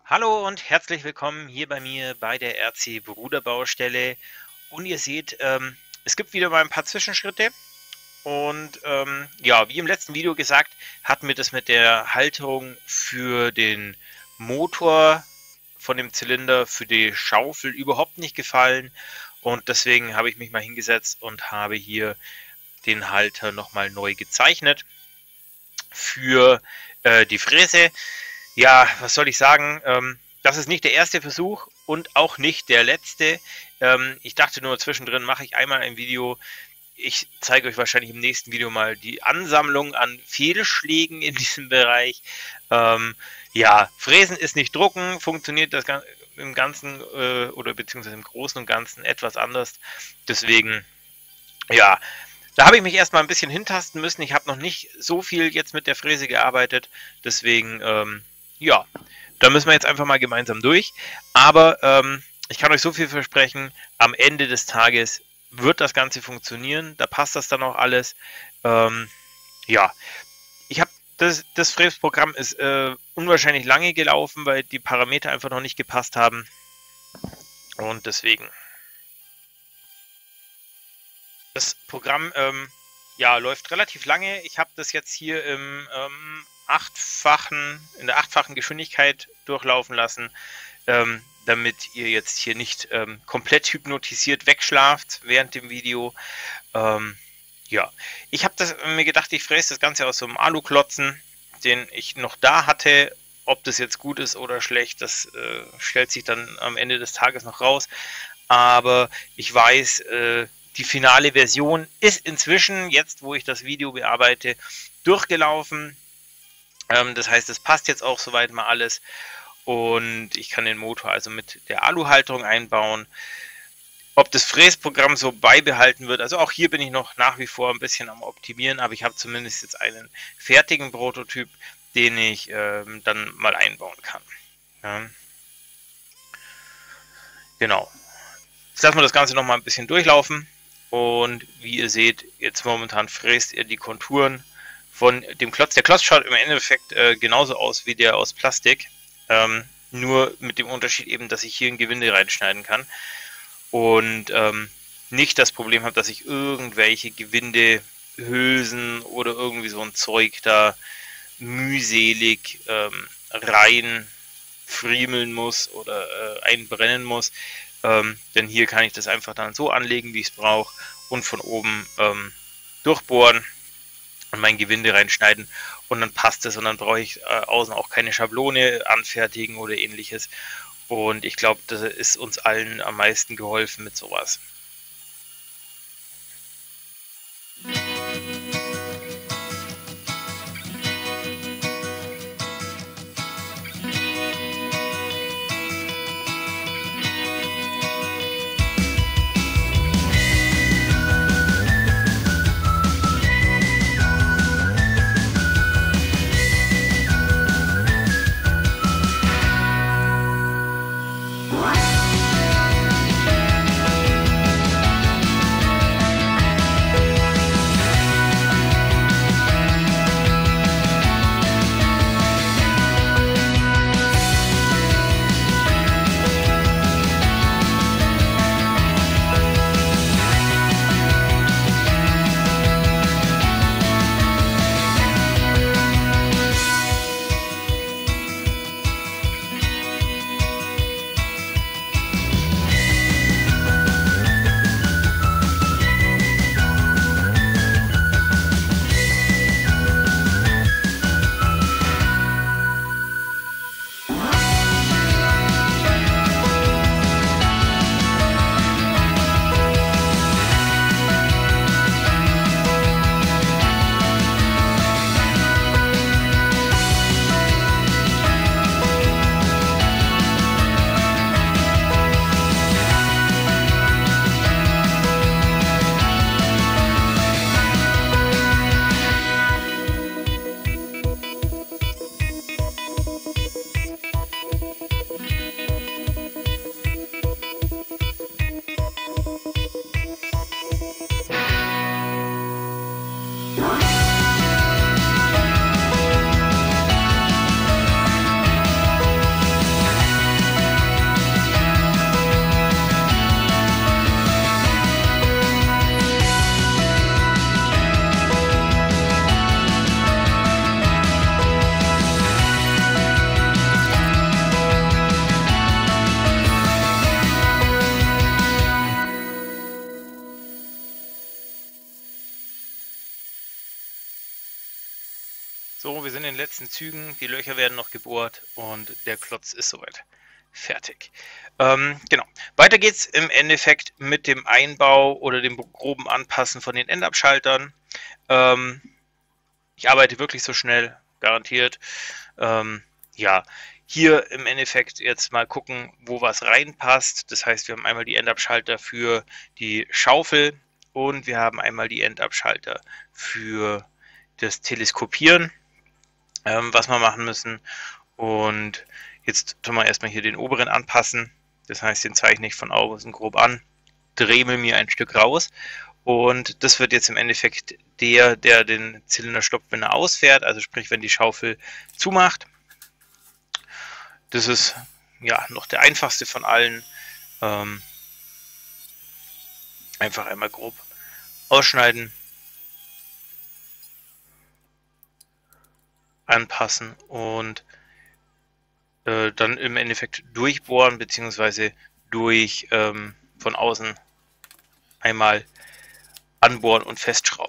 Hallo und herzlich willkommen hier bei mir bei der RC Bruderbaustelle. Und ihr seht, es gibt wieder mal ein paar Zwischenschritte. Und ja, wie im letzten Video gesagt, hat mir das mit der Halterung für den Motor von dem Zylinder für die Schaufel überhaupt nicht gefallen. Und deswegen habe ich mich mal hingesetzt und habe hier den Halter nochmal neu gezeichnet für die Fräse. Ja, was soll ich sagen? Das ist nicht der erste Versuch und auch nicht der letzte. Ich dachte nur, zwischendrin mache ich einmal ein Video. Ich zeige euch wahrscheinlich im nächsten Video mal die Ansammlung an Fehlschlägen in diesem Bereich. Ja, Fräsen ist nicht drucken, funktioniert das im Ganzen oder beziehungsweise im Großen und Ganzen etwas anders. Deswegen, ja, da habe ich mich erstmal ein bisschen hintasten müssen. Ich habe noch nicht so viel jetzt mit der Fräse gearbeitet. Deswegen, ja, da müssen wir jetzt einfach mal gemeinsam durch. Aber ich kann euch so viel versprechen, am Ende des Tages wird das Ganze funktionieren. Da passt das dann auch alles. Ja, ich habe das Fräsprogramm ist unwahrscheinlich lange gelaufen, weil die Parameter einfach noch nicht gepasst haben. Und deswegen. Das Programm ja, läuft relativ lange. Ich habe das jetzt hier in der achtfachen Geschwindigkeit durchlaufen lassen, damit ihr jetzt hier nicht komplett hypnotisiert wegschlaft während dem Video. Ja, ich habe mir gedacht, ich fräse das Ganze aus so einem Aluklotzen, den ich noch da hatte. Ob das jetzt gut ist oder schlecht, das stellt sich dann am Ende des Tages noch raus. Aber ich weiß, die finale Version ist inzwischen, jetzt wo ich das Video bearbeite, durchgelaufen. Das heißt, es passt jetzt auch soweit mal alles. Und ich kann den Motor also mit der Aluhalterung einbauen. Ob das Fräsprogramm so beibehalten wird, also auch hier bin ich noch nach wie vor ein bisschen am Optimieren, aber ich habe zumindest jetzt einen fertigen Prototyp, den ich dann mal einbauen kann. Ja. Genau. Jetzt lassen wir das Ganze noch mal ein bisschen durchlaufen. Und wie ihr seht, jetzt momentan fräst er die Konturen von dem Klotz. Der Klotz schaut im Endeffekt genauso aus wie der aus Plastik. Nur mit dem Unterschied eben, dass ich hier ein Gewinde reinschneiden kann. Und nicht das Problem habe, dass ich irgendwelche Gewindehülsen oder irgendwie so ein Zeug da mühselig rein friemeln muss oder einbrennen muss. Denn hier kann ich das einfach dann so anlegen, wie ich es brauche und von oben durchbohren und mein Gewinde reinschneiden und dann passt es und dann brauche ich außen auch keine Schablone anfertigen oder ähnliches. Und ich glaube, das ist uns allen am meisten geholfen mit sowas. sind in den letzten Zügen, die Löcher werden noch gebohrt und der Klotz ist soweit fertig. Genau. Weiter geht es im Endeffekt mit dem Einbau oder dem groben Anpassen von den Endabschaltern. Ich arbeite wirklich so schnell, garantiert. Ja, hier im Endeffekt jetzt mal gucken, wo was reinpasst. Das heißt, wir haben einmal die Endabschalter für die Schaufel und wir haben einmal die Endabschalter für das Teleskopieren, was wir machen müssen. Und jetzt tun wir erstmal hier den oberen anpassen. Das heißt, den zeichne ich von außen grob an, dremel mir ein Stück raus. Und das wird jetzt im Endeffekt der den Zylinder stoppt, wenn er ausfährt, also sprich, wenn die Schaufel zumacht. Das ist ja noch der einfachste von allen. Einfach einmal grob ausschneiden, anpassen und dann im Endeffekt durchbohren bzw. durch von außen einmal anbohren und festschrauben.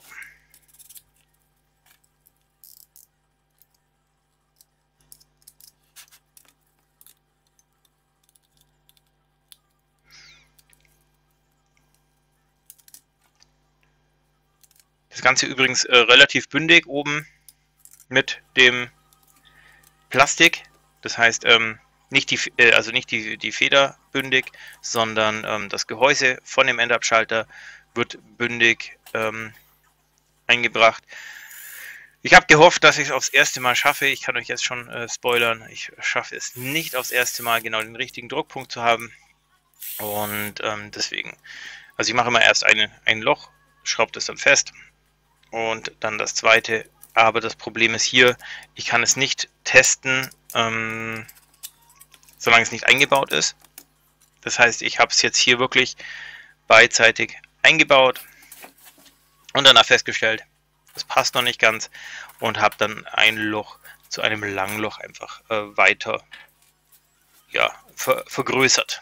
Das Ganze übrigens relativ bündig oben mit dem Plastik. Das heißt, nicht die Feder bündig, sondern das Gehäuse von dem Endabschalter wird bündig eingebracht. Ich habe gehofft, dass ich es aufs erste Mal schaffe. Ich kann euch jetzt schon spoilern. Ich schaffe es nicht aufs erste Mal genau den richtigen Druckpunkt zu haben. Und deswegen, also ich mache immer erst ein Loch, schraube das dann fest und dann das zweite. Aber das Problem ist hier, ich kann es nicht testen, solange es nicht eingebaut ist. Das heißt, ich habe es jetzt hier wirklich beidseitig eingebaut und danach festgestellt, das passt noch nicht ganz und habe dann ein Loch zu einem Langloch einfach weiter vergrößert.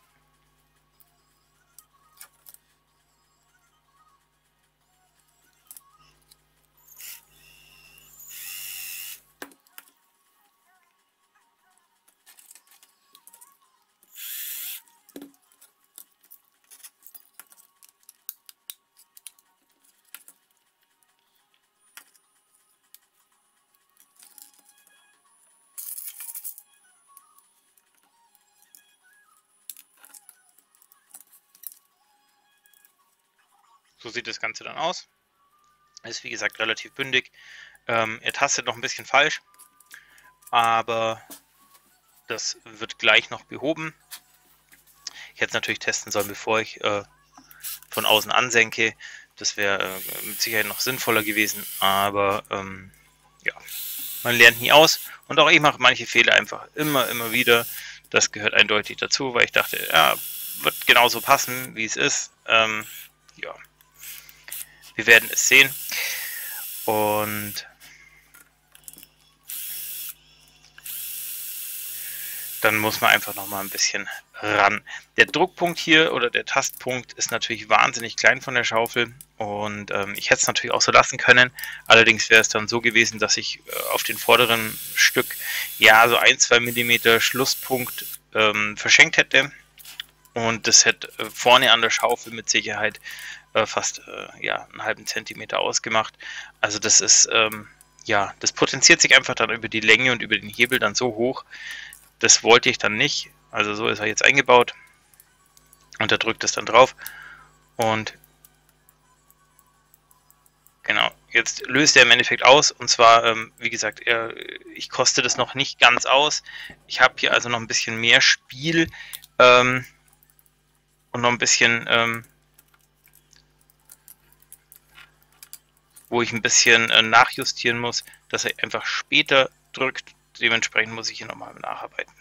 So sieht das Ganze dann aus. Ist wie gesagt relativ bündig. Er tastet noch ein bisschen falsch, aber das wird gleich noch behoben. Ich hätte es natürlich testen sollen, bevor ich von außen ansenke. Das wäre mit Sicherheit noch sinnvoller gewesen, aber ja, man lernt nie aus. Und auch ich mache manche Fehler einfach immer wieder. Das gehört eindeutig dazu, weil ich dachte, ja, wird genauso passen, wie es ist. Ja. Wir werden es sehen. Und dann muss man einfach noch mal ein bisschen ran. Der Druckpunkt hier oder der Tastpunkt ist natürlich wahnsinnig klein von der Schaufel und ich hätte es natürlich auch so lassen können. Allerdings wäre es dann so gewesen, dass ich auf den vorderen Stück ja so 1-2 mm Schlusspunkt verschenkt hätte und das hätte vorne an der Schaufel mit Sicherheit fast ja, einen halben Zentimeter ausgemacht. Also das ist ja, das potenziert sich einfach dann über die Länge und über den Hebel dann so hoch. Das wollte ich dann nicht. Also so ist er jetzt eingebaut und da drückt es dann drauf und genau, jetzt löst er im Endeffekt aus und zwar, wie gesagt, ich koste das noch nicht ganz aus. Ich habe hier also noch ein bisschen mehr Spiel und noch ein bisschen wo ich ein bisschen nachjustieren muss, dass er einfach später drückt. Dementsprechend muss ich hier nochmal nacharbeiten.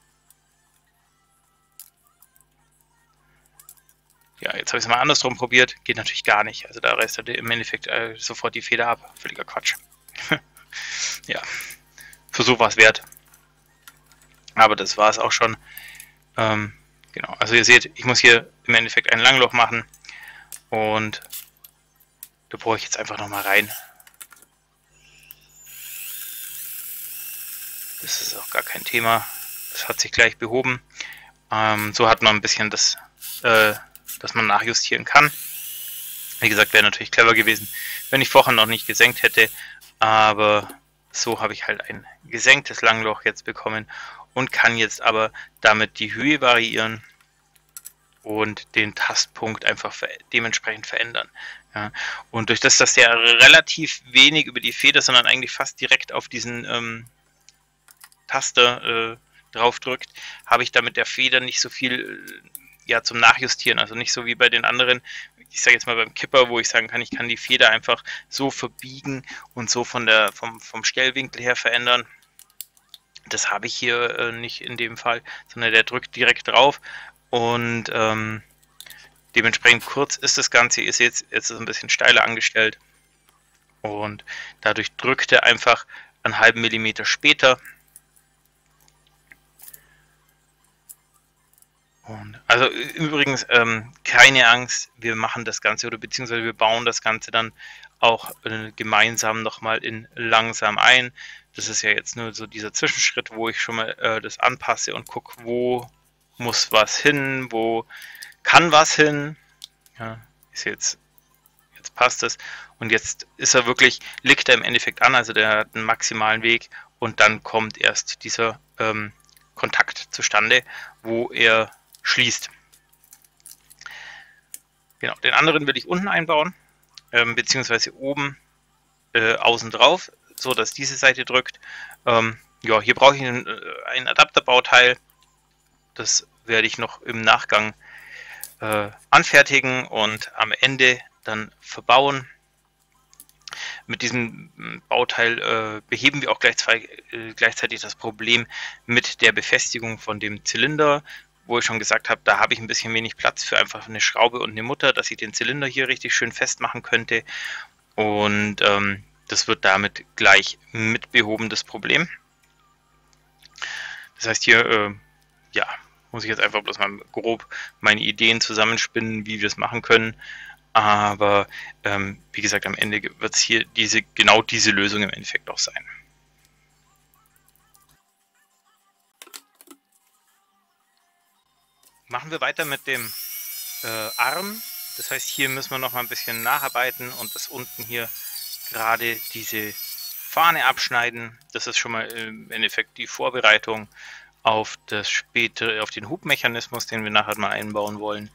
Ja, jetzt habe ich es mal andersrum probiert. Geht natürlich gar nicht. Also da reißt er im Endeffekt sofort die Feder ab. Völliger Quatsch. Ja, Versuch war es wert. Aber das war es auch schon. Genau, also ihr seht, ich muss hier im Endeffekt ein Langloch machen. Und da bohre ich jetzt einfach nochmal rein. Das ist auch gar kein Thema. Das hat sich gleich behoben. So hat man ein bisschen das, dass man nachjustieren kann. Wie gesagt, wäre natürlich clever gewesen, wenn ich vorher noch nicht gesenkt hätte. Aber so habe ich halt ein gesenktes Langloch jetzt bekommen und kann jetzt aber damit die Höhe variieren und den Tastpunkt einfach dementsprechend verändern. Ja. Und durch das, dass der relativ wenig über die Feder, sondern eigentlich fast direkt auf diesen Taster drauf drückt, habe ich damit der Feder nicht so viel ja, zum Nachjustieren. Also nicht so wie bei den anderen, ich sage jetzt mal beim Kipper, wo ich sagen kann, ich kann die Feder einfach so verbiegen und so vom Stellwinkel her verändern. Das habe ich hier nicht in dem Fall, sondern der drückt direkt drauf und dementsprechend kurz ist das Ganze. Ihr seht, jetzt ist es ein bisschen steiler angestellt und dadurch drückt er einfach einen halben Millimeter später. Und also übrigens, keine Angst, wir machen das Ganze oder beziehungsweise wir bauen das Ganze dann auch gemeinsam nochmal in langsam ein. Das ist ja jetzt nur so dieser Zwischenschritt, wo ich schon mal das anpasse und gucke, wo muss was hin, wo kann was hin. Ja, jetzt passt es. Und jetzt ist er wirklich, liegt er im Endeffekt an, also der hat einen maximalen Weg und dann kommt erst dieser Kontakt zustande, wo er schließt. Genau, den anderen will ich unten einbauen, beziehungsweise oben außen drauf, so dass diese Seite drückt. Ja, hier brauche ich ein Adapterbauteil. Das werde ich noch im Nachgang anfertigen und am Ende dann verbauen. Mit diesem Bauteil beheben wir auch gleichzeitig das Problem mit der Befestigung von dem Zylinder, wo ich schon gesagt habe, da habe ich ein bisschen wenig Platz für einfach eine Schraube und eine Mutter, dass ich den Zylinder hier richtig schön festmachen könnte. Und das wird damit gleich mit behoben, das Problem. Das heißt hier, ja, muss ich jetzt einfach bloß mal grob meine Ideen zusammenspinnen, wie wir es machen können. Aber wie gesagt, am Ende wird es hier genau diese Lösung im Endeffekt auch sein. Machen wir weiter mit dem Arm. Das heißt, hier müssen wir noch mal ein bisschen nacharbeiten und das unten hier gerade diese Fahne abschneiden. Das ist schon mal im Endeffekt die Vorbereitung auf das spätere, auf den Hubmechanismus, den wir nachher mal einbauen wollen.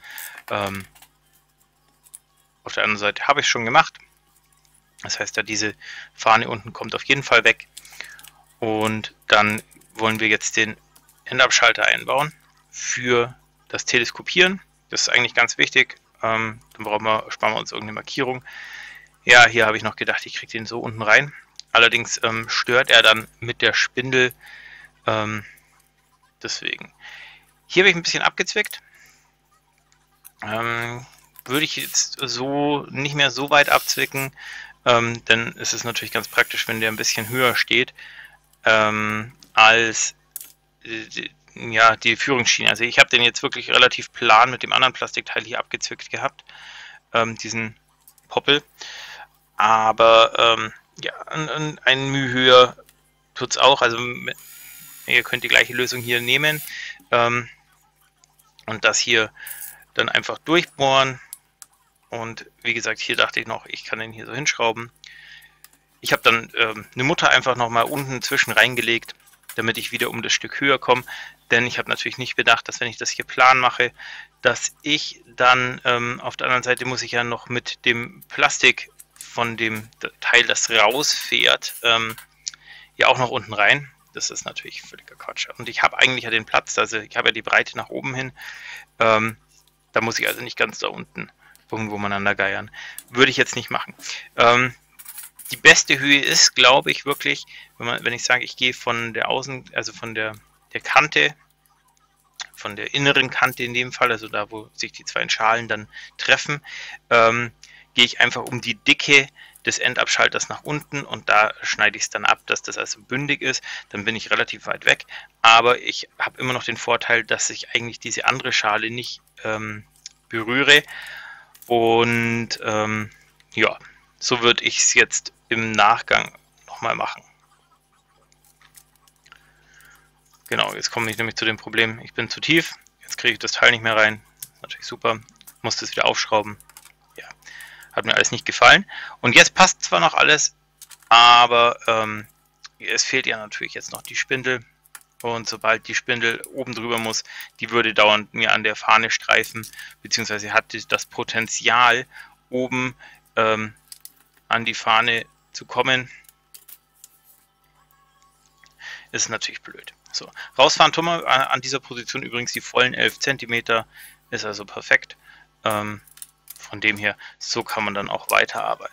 Auf der anderen Seite habe ich schon gemacht. Das heißt, da diese Fahne unten kommt auf jeden Fall weg. Und dann wollen wir jetzt den Endabschalter einbauen für das Teleskopieren. Das ist eigentlich ganz wichtig. Dann sparen wir uns irgendeine Markierung. Ja, hier habe ich noch gedacht, ich kriege den so unten rein. Allerdings stört er dann mit der Spindel. Deswegen. Hier habe ich ein bisschen abgezwickt. Würde ich jetzt so nicht mehr so weit abzwicken, denn es ist natürlich ganz praktisch, wenn der ein bisschen höher steht als ja, die Führungsschiene. Also ich habe den jetzt wirklich relativ plan mit dem anderen Plastikteil hier abgezwickt gehabt, diesen Poppel. Aber ja, ein Mühe höher tut es auch. Also ihr könnt die gleiche Lösung hier nehmen und das hier dann einfach durchbohren. Und wie gesagt, hier dachte ich noch, ich kann den hier so hinschrauben. Ich habe dann eine Mutter einfach nochmal unten zwischen reingelegt, damit ich wieder um das Stück höher komme. Denn ich habe natürlich nicht bedacht, dass wenn ich das hier plan mache, dass ich dann auf der anderen Seite muss ich ja noch mit dem Plastik von dem Teil, das rausfährt, ja auch noch unten rein. Das ist natürlich völliger Quatsch. Und ich habe eigentlich ja den Platz, also ich habe ja die Breite nach oben hin. Da muss ich also nicht ganz da unten irgendwo miteinander geiern. Würde ich jetzt nicht machen. Die beste Höhe ist, glaube ich, wirklich, wenn ich sage, ich gehe von der also von der Kante, von der inneren Kante in dem Fall, also da, wo sich die zwei Schalen dann treffen, gehe ich einfach um die Dicke des Endabschalters nach unten und da schneide ich es dann ab, dass das also bündig ist. Dann bin ich relativ weit weg, aber ich habe immer noch den Vorteil, dass ich eigentlich diese andere Schale nicht berühre. Und ja, so würde ich es jetzt im Nachgang nochmal machen. Genau, jetzt komme ich nämlich zu dem Problem, ich bin zu tief, jetzt kriege ich das Teil nicht mehr rein. Natürlich super, muss das wieder aufschrauben. Ja, hat mir alles nicht gefallen. Und jetzt passt zwar noch alles, aber es fehlt ja natürlich jetzt noch die Spindel. Und sobald die Spindel oben drüber muss, die würde dauernd mir an der Fahne streifen, beziehungsweise hat das Potenzial, oben an die Fahne zu kommen. Ist natürlich blöd. So, rausfahren tun wir an dieser Position übrigens die vollen 11 cm, ist also perfekt. Von dem her, so kann man dann auch weiterarbeiten.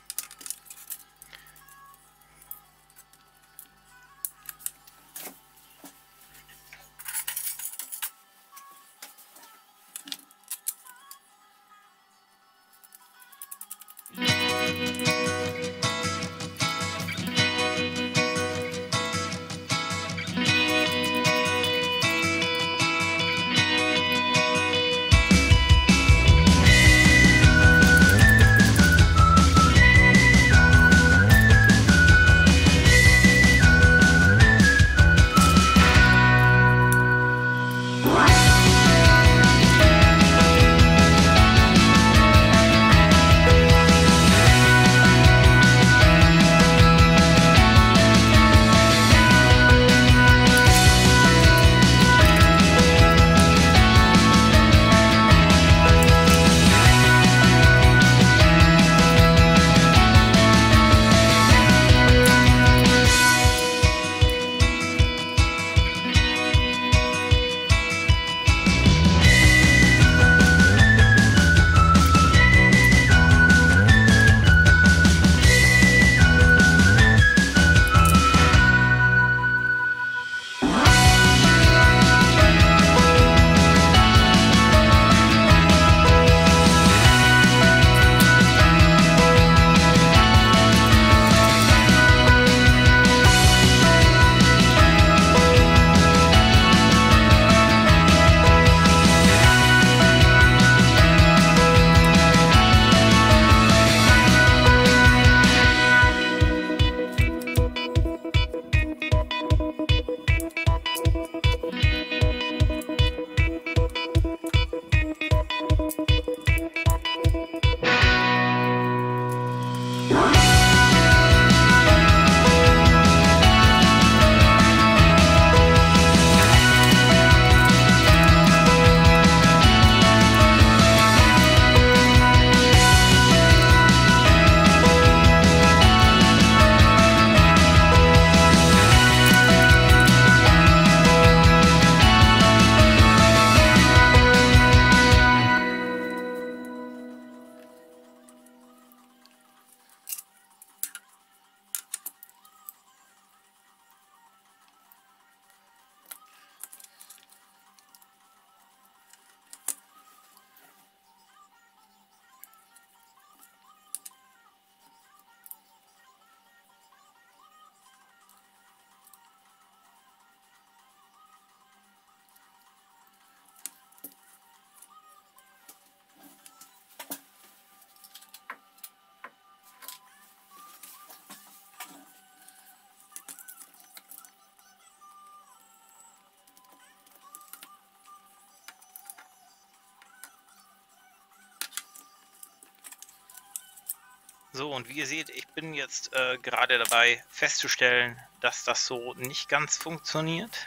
So, und wie ihr seht, ich bin jetzt gerade dabei festzustellen, dass das so nicht ganz funktioniert.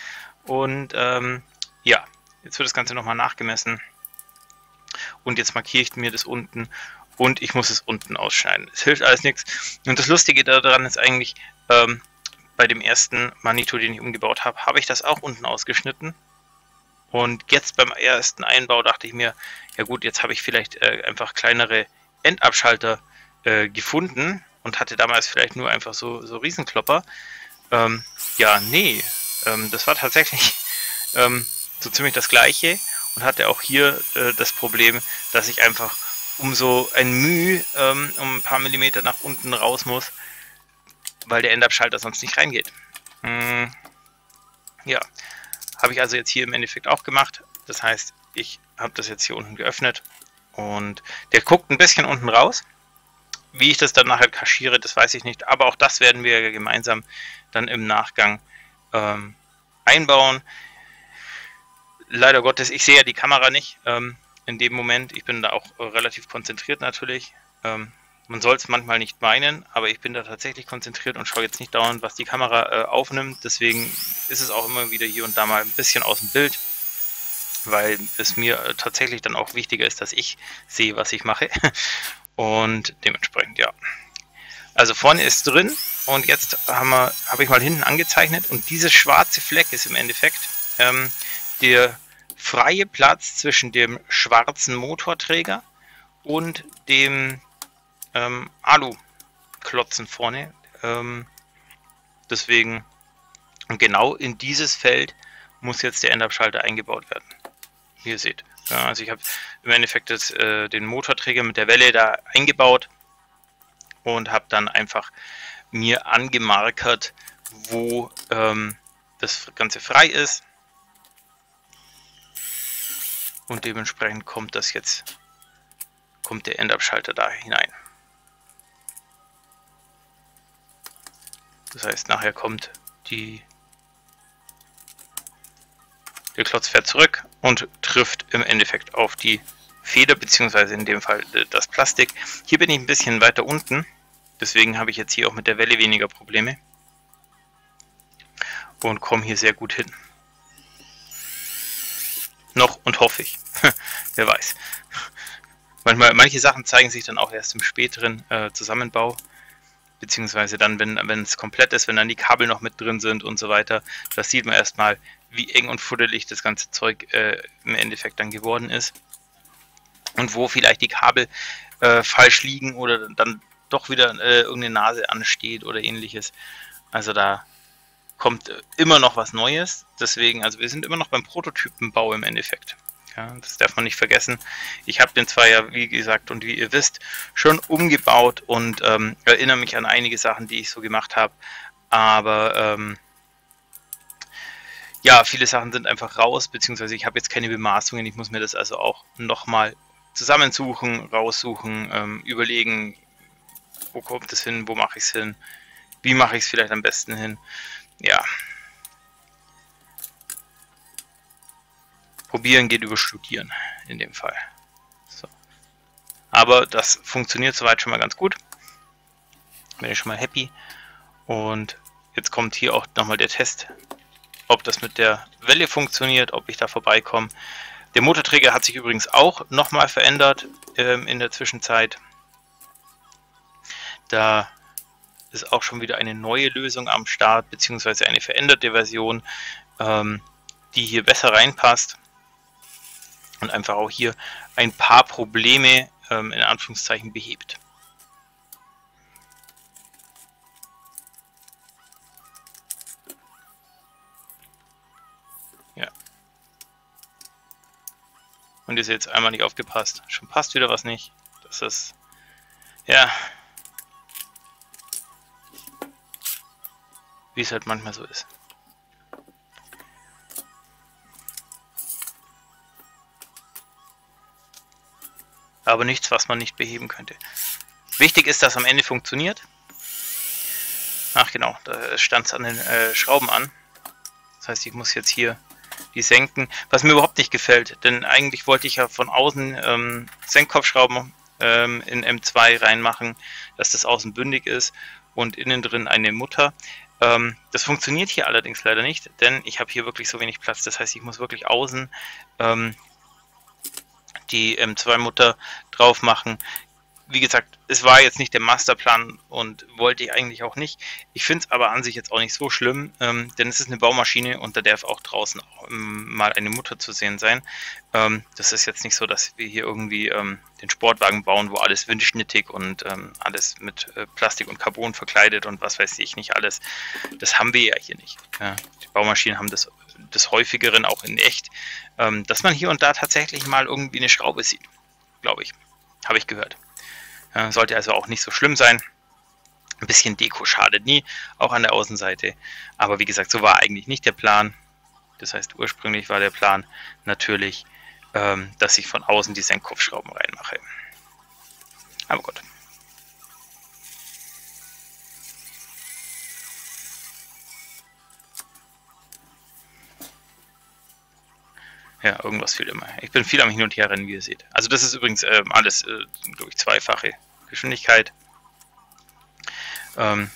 Und ja, jetzt wird das Ganze nochmal nachgemessen. Und jetzt markiere ich mir das unten und ich muss es unten ausschneiden. Es hilft alles nichts. Und das Lustige daran ist eigentlich, bei dem ersten Manitou, den ich umgebaut habe, habe ich das auch unten ausgeschnitten. Und jetzt beim ersten Einbau dachte ich mir, ja gut, jetzt habe ich vielleicht einfach kleinere Endabschalter gefunden und hatte damals vielleicht nur einfach so Riesenklopper. Ja, nee, das war tatsächlich so ziemlich das gleiche und hatte auch hier das Problem, dass ich einfach um so ein Müh um ein paar Millimeter nach unten raus muss, weil der Endabschalter sonst nicht reingeht. Ja, habe ich also jetzt hier im Endeffekt auch gemacht. Das heißt, ich habe das jetzt hier unten geöffnet und der guckt ein bisschen unten raus. Wie ich das dann nachher kaschiere, das weiß ich nicht. Aber auch das werden wir gemeinsam dann im Nachgang einbauen. Leider Gottes, ich sehe ja die Kamera nicht in dem Moment. Ich bin da auch relativ konzentriert natürlich. Man soll es manchmal nicht meinen, aber ich bin da tatsächlich konzentriert und schaue jetzt nicht dauernd, was die Kamera aufnimmt. Deswegen ist es auch immer wieder hier und da mal ein bisschen aus dem Bild, weil es mir tatsächlich dann auch wichtiger ist, dass ich sehe, was ich mache. Und dementsprechend, ja. Also vorne ist drin und jetzt habe ich mal hinten angezeichnet und dieses schwarze Fleck ist im Endeffekt der freie Platz zwischen dem schwarzen Motorträger und dem Alu-Klotzen vorne. Deswegen, und genau in dieses Feld muss jetzt der Endabschalter eingebaut werden. Wie ihr seht. Ja, also ich habe im Endeffekt den Motorträger mit der Welle da eingebaut und habe dann einfach mir angemarkert, wo das Ganze frei ist. Und dementsprechend kommt der Endabschalter da hinein. Das heißt, nachher kommt der Klotz fährt zurück und trifft im Endeffekt auf die Feder, beziehungsweise in dem Fall das Plastik. Hier bin ich ein bisschen weiter unten, deswegen habe ich jetzt hier auch mit der Welle weniger Probleme und komme hier sehr gut hin. Noch und hoffe ich. Wer weiß. Manche Sachen zeigen sich dann auch erst im späteren Zusammenbau, beziehungsweise dann, wenn es komplett ist, wenn dann die Kabel noch mit drin sind und so weiter. Das sieht man erstmal, wie eng und fuddelig das ganze Zeug im Endeffekt dann geworden ist. Und wo vielleicht die Kabel falsch liegen oder dann doch wieder irgendeine Nase ansteht oder ähnliches. Also da kommt immer noch was Neues. Deswegen, also wir sind immer noch beim Prototypenbau im Endeffekt. Ja, das darf man nicht vergessen. Ich habe den zwar ja, wie gesagt und wie ihr wisst, schon umgebaut und erinnere mich an einige Sachen, die ich so gemacht habe. Aber ja, viele Sachen sind einfach raus, beziehungsweise ich habe jetzt keine Bemaßungen. Ich muss mir das also auch nochmal zusammensuchen, raussuchen, überlegen, wo kommt es hin, wo mache ich es hin, wie mache ich es vielleicht am besten hin. Ja. Probieren geht über Studieren in dem Fall. So. Aber das funktioniert soweit schon mal ganz gut. Bin ich schon mal happy. Und jetzt kommt hier auch nochmal der Test, ob das mit der Welle funktioniert, ob ich da vorbeikomme. Der Motorträger hat sich übrigens auch nochmal verändert in der Zwischenzeit. Da ist auch schon wieder eine neue Lösung am Start, beziehungsweise eine veränderte Version, die hier besser reinpasst und einfach auch hier ein paar Probleme in Anführungszeichen behebt. Ja. Und ihr seht jetzt einmal nicht aufgepasst. Schon passt wieder was nicht. Das ist, ja, wie es halt manchmal so ist. Aber nichts, was man nicht beheben könnte. Wichtig ist, dass am Ende funktioniert. Ach genau, da stand es an den Schrauben an. Das heißt, ich muss jetzt hier die senken, was mir überhaupt nicht gefällt, denn eigentlich wollte ich ja von außen Senkkopfschrauben in M2 reinmachen, dass das außen bündig ist und innen drin eine Mutter. Das funktioniert hier allerdings leider nicht, denn ich habe hier wirklich so wenig Platz. Das heißt, ich muss wirklich außen die M2-Mutter drauf machen. Wie gesagt, es war jetzt nicht der Masterplan und wollte ich eigentlich auch nicht. Ich finde es aber an sich jetzt auch nicht so schlimm, denn es ist eine Baumaschine und da darf auch draußen mal eine Mutter zu sehen sein. Das ist jetzt nicht so, dass wir hier irgendwie den Sportwagen bauen, wo alles windschnittig und alles mit Plastik und Carbon verkleidet und was weiß ich nicht alles. Das haben wir ja hier nicht. Ja, die Baumaschinen haben des Häufigeren auch in echt, dass man hier und da tatsächlich mal irgendwie eine Schraube sieht, glaube ich. Habe ich gehört. Sollte also auch nicht so schlimm sein. Ein bisschen Deko schadet nie, auch an der Außenseite. Aber wie gesagt, so war eigentlich nicht der Plan. Das heißt, ursprünglich war der Plan natürlich, dass ich von außen die Senkkopfschrauben reinmache. Aber gut. Ja, irgendwas fehlt immer. Ich bin viel am Hin und Her rennen, wie ihr seht. Also das ist übrigens alles, glaube ich, zweifache Geschwindigkeit. Aber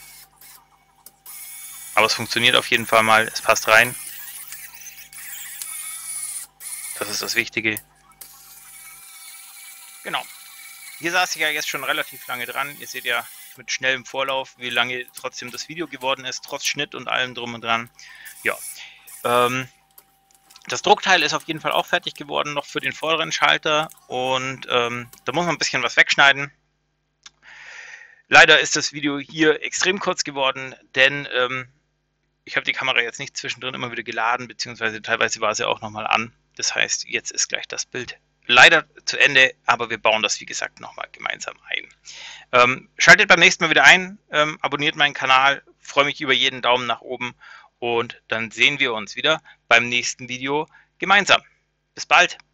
es funktioniert auf jeden Fall mal. Es passt rein. Das ist das Wichtige. Genau. Hier saß ich ja jetzt schon relativ lange dran. Ihr seht ja mit schnellem Vorlauf, wie lange trotzdem das Video geworden ist, trotz Schnitt und allem drum und dran. Ja. Das Druckteil ist auf jeden Fall auch fertig geworden, noch für den vorderen Schalter. Und da muss man ein bisschen was wegschneiden. Leider ist das Video hier extrem kurz geworden, denn ich habe die Kamera jetzt nicht zwischendrin immer wieder geladen, beziehungsweise teilweise war sie auch nochmal an. Das heißt, jetzt ist gleich das Bild leider zu Ende, aber wir bauen das, wie gesagt, nochmal gemeinsam ein. Schaltet beim nächsten Mal wieder ein, abonniert meinen Kanal, freue mich über jeden Daumen nach oben und dann sehen wir uns wieder beim nächsten Video gemeinsam. Bis bald!